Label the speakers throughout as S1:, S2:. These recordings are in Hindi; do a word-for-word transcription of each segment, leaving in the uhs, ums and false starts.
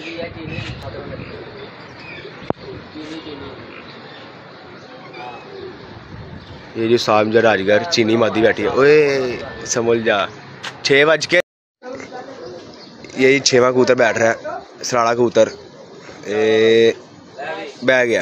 S1: ये जो सामने राजगर चीनी मादी बैठी है, ओए समझ जा। छः बज के यही छेवा कबूतर बैठ रहा है, सराड़ा कबूतर बह गया।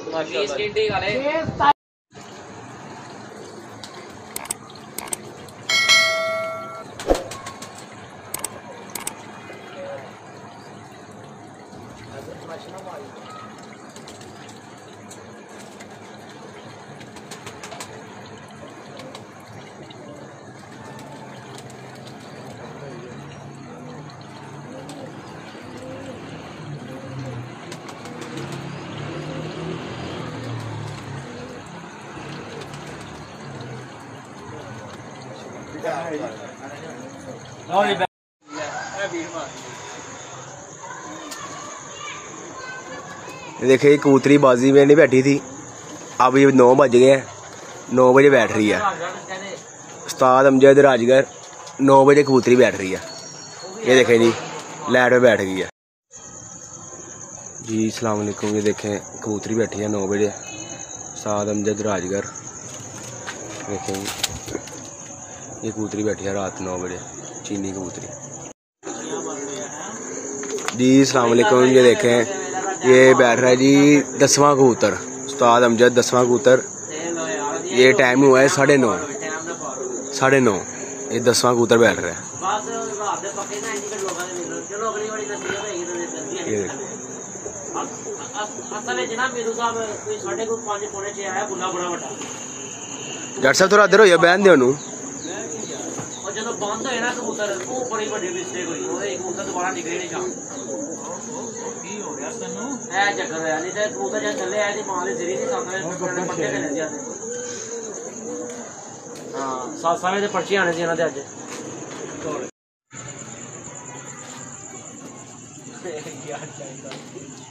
S1: देखिए कबूतरी बाजी में नहीं बैठी थी, अब ये नौ बज गए हैं, नौ बजे बैठ रही है। उस्ताद अमजद राजगर नौ बजे कबूतरी बैठ रही है। ये देखें जी लाइट पे बैठ गई है जी। अस्सलाम वालेकुम। ये देखें कबूतरी बैठी है नौ बजे, उस्ताद अमजद राजगर। देखें ये कबूतरी बैठी है रात नौ बजे, चीनी कबूतरी जी। अस्सलाम वालेकुम। ये देखें ये बैठ रहा है जी दसवां कबूतर, उस्ताद अमजद दसवां कबूतर। ये टाइम हुआ है साढ़े नौ साढ़े नौ ये दसवां कबूतर बैठ रहा है। ये डॉक्टर साहब थोड़ा इधर होइए, बहन दे जो बंद होए ना कबूतर वो बड़ी बड़ी मिस्टेक हुई, वो एक कबूतर दोबारा निकले नहीं जान की हो गया तन्नू ए चक्कर है। नहीं तो कबूतर जब चले आए थे मां दे सिरी नहीं सामने पट्टे के ले जाते। हां सात साल दे पर्ची आने सी इना दे आज यार चाहिए।